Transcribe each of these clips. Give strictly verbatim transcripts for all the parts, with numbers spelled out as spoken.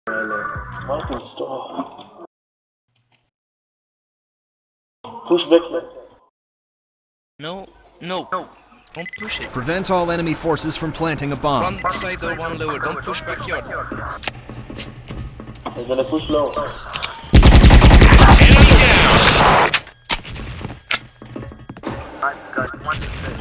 Martin, stop. Push back, man. No, no, no. Don't push it. Prevent all enemy forces from planting a bomb. One side or one lower. Don't push backyard. They're gonna push low. Enemy down! Nice, guys. One is dead.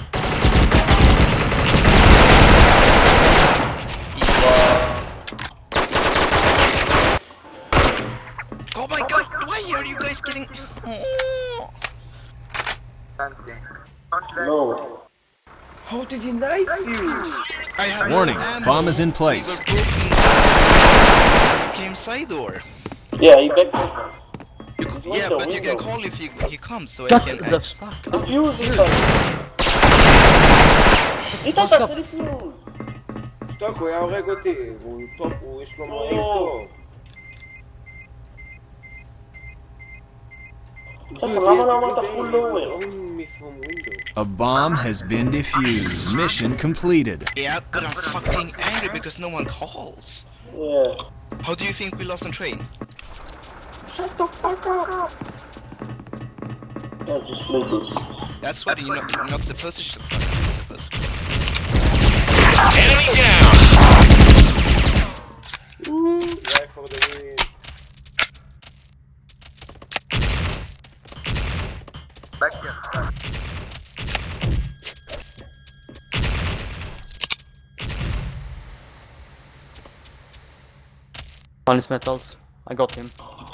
Oh my god, why are you guys getting... Oh. No. How did he knife you? I have Warning, no ammo. bomb is in place. We were broken. Came side door. Yeah, he backs us. He's Yeah, window, but you can window. call if he, he comes, so I Shut can... the act- fuck The up. fuse is like... איתה תעשה לי פיוז! שתוק, הוא היה הורג אותי. הוא טוב, הוא יש לו מועיל טוב. ששם, למה לא אמרת full lower? Only from window. A bomb has been defused. Mission completed. Yeah, but I'm fucking angry because no one calls. Yeah. How do you think we lost on train? Shut the fuck up! Yeah, just play this. That's what you're not, you're not supposed to... Supposed to. Enemy down! Right for the win. Back here. On his metals. I got him.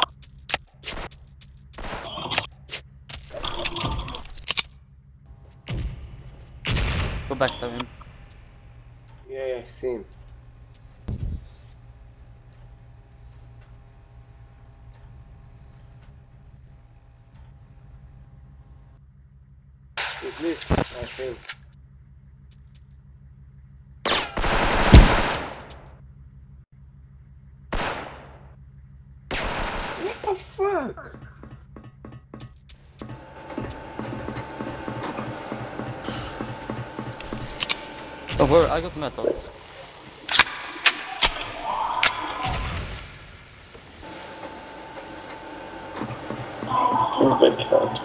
Go backstab him. Yeah, yeah, I see him. He's lit, I think. What the fuck? Oh, where? I got metals. Full backyard.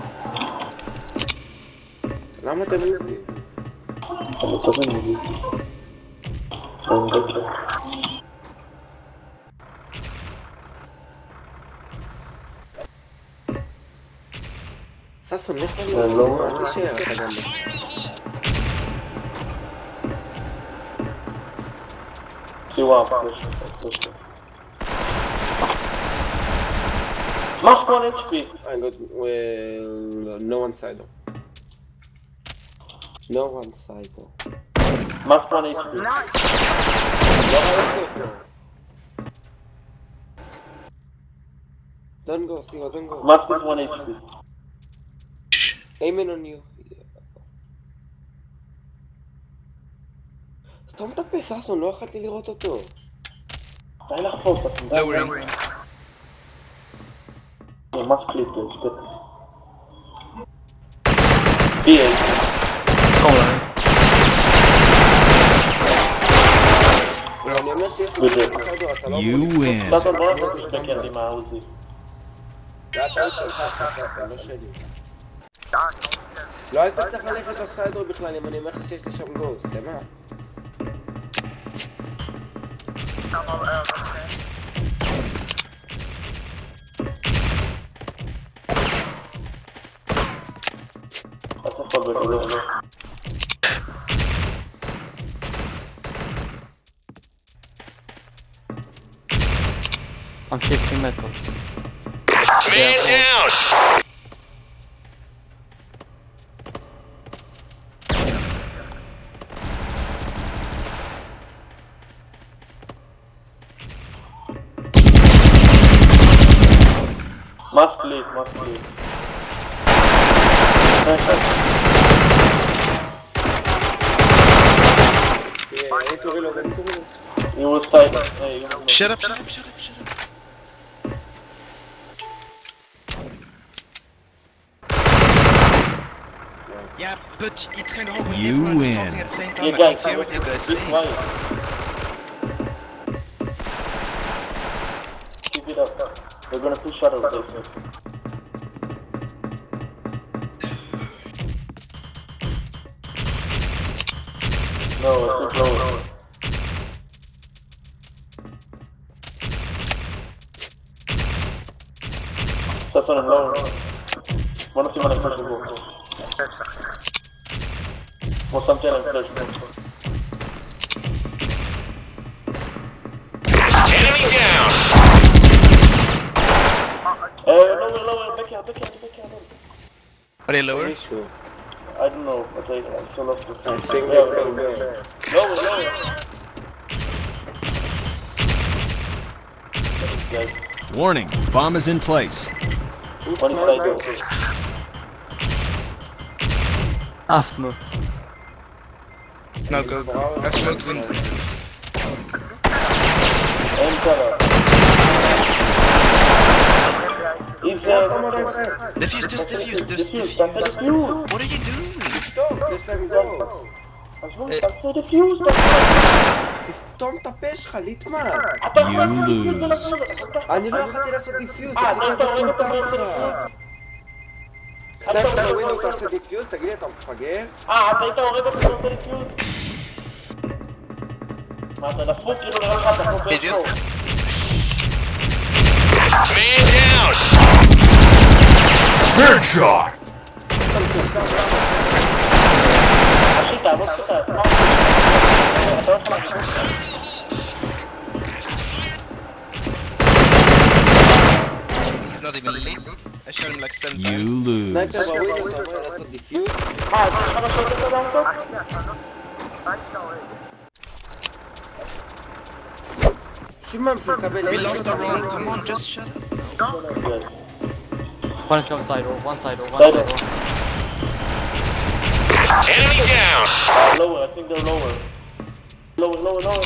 למה אתם מוזים? אבל אתה זה מזיק. Full backyard. ששון, לך זה לא... אל תישאר, אתה גם... See what I'm pushing, pushing. Mask one H P. I got... well... no one side though. No one side though. Mask one H P. Don't go, Siva, don't go. Mask is one H P. Aiming on you. סתום את הפה, ששון, לא יכלתי לראות אותו. די לחפוץ, אז די. Lowering. Yeah, mask clip, let's get this. B eight. אני אומר שיש לי Good. בסדר, אתה לא... You win. ששון, בוא נעשה push backyard עם העוזי. זה הטעות שלך עכשיו, ששון, לא שלי. לא היית צריך ללכת לסיידור בכלל, אם אני אומר לך שיש לי שם גוסט, למה? תעשה full backyard. I'm shifting metals. Man down! Mask clip, mask clip. Nice shot. Yeah, אני קורא לו, אני קורא לו. He was side. Hey, he was Shut up, shut up, shut up, shut up. Yeah, but it's kind of hard when You everyone's win. talking at the same time. Yeah, I guys, can't hear what you guys be saying. quiet. speed up. They're gonna push shadows, I said. No, I said lower. That's on him lower. Wanna see when I push the ball. Or something like flash. Enemy down. Uh, lower, lower, back out, back out, back out. Are they lower? Issue. I don't know, but I, I saw lots of I them. think Yeah, they fell there. lower, lower. These guys. Warning, bomb is in place. One side door. After. No, go. That's smoke window. Enter. He's uh, Defuse, just defuse, just defuse, that's a defuse. defuse. What are you doing? Stop, just let me go. That's what, that's a defuse. תסתום את הפה שלך, ליטמן. אתה You יכול לעשות defuse ולעשות lose. את זה. אני לא יכולתי לעשות דיפיוז, אה, תפסיק אתה הורג לדעת אותו אותך. ועושה defuse? סטייפ את הווינדוס ועושה דיפיוז, תגיד לי, אתה מפגר? אה, אתה היית הורג אותו ועושה defuse? מה, אתה דפוק? כאילו נראה לך דפוק באיפה? Man down. Headshot! אחי, תעבוד קצת, אז מה? אתה לא יכול להגיד. He's not even lit. I shot him like seven You times. סטייפ lose. בווינדוס אומר לעשות דיפיוז? אה, אז יש לך משהו יותר לעשות? בשביל מה בשביל לקבל We lost the round. Come on, just shut up. Yes. One is cover side door, one side door, one Side side door. door. Enemy down. Uh, lower, I think they're lower. Lower, lower, lower.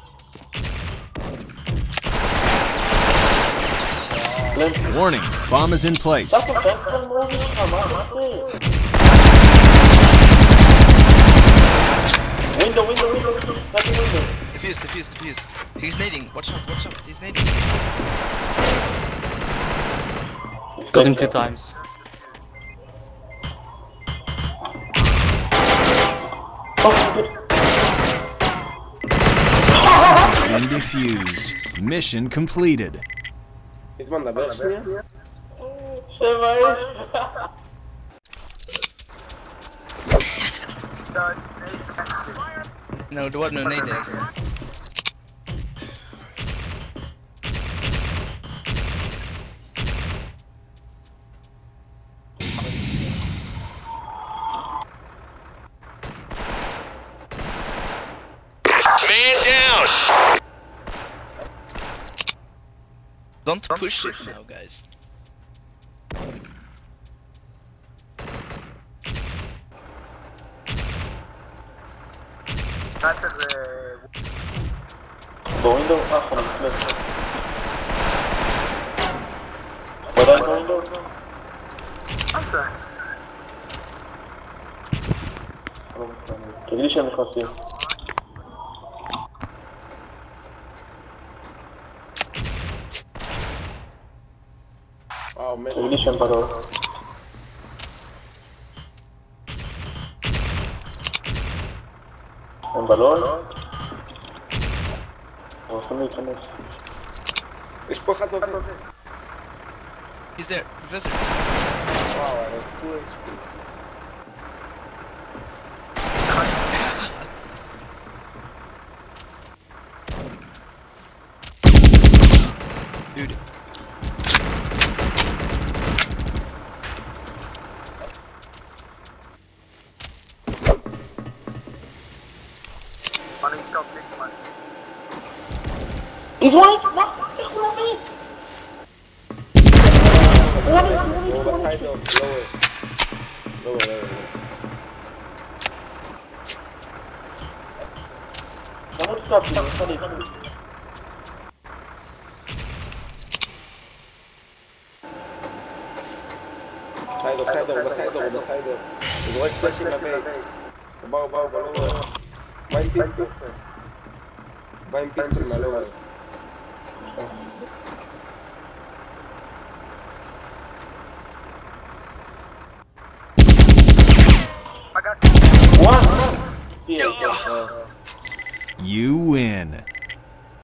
Left. Warning, bomb is in place. That's the best one, Moses. Come on, let's see. Window, window, window, window. Second window. Defuse, defuse, defuse. He's nading. Watch out, watch out. He's nading. He's Got him back two there. times. Oh, good. Been defused. Mission completed. ליטמן, דבר שנייה? שבע איש. No, there was no nading. Man down. Don't push it now, guys. בווינדו, אה, חלק, לeft. בוודאי בווינדו. תגידי שהם נכנסים. וואו, מת. תגידי שהם בלון. הם בלון? הם הולכים להיכנס. יש פה אחד נותן. He's there. Professor. וואו, אז טו אייץ' פי. Dude. He's one inch! מה? איך הוא לא מת? one inch, one inch, הוא one בסייד inch. אוף, לואו. לואו, לואו. למה תתאפי? אחד איתו. סיידר, סיידר, הוא בסיידר, הוא בסיידר. הוא זורק פלאשים לבייס. באו, באו, באו. מה עם פיסטול? מה עם פיסטול מהלואו? I got you. One. Yeah. Uh, You win.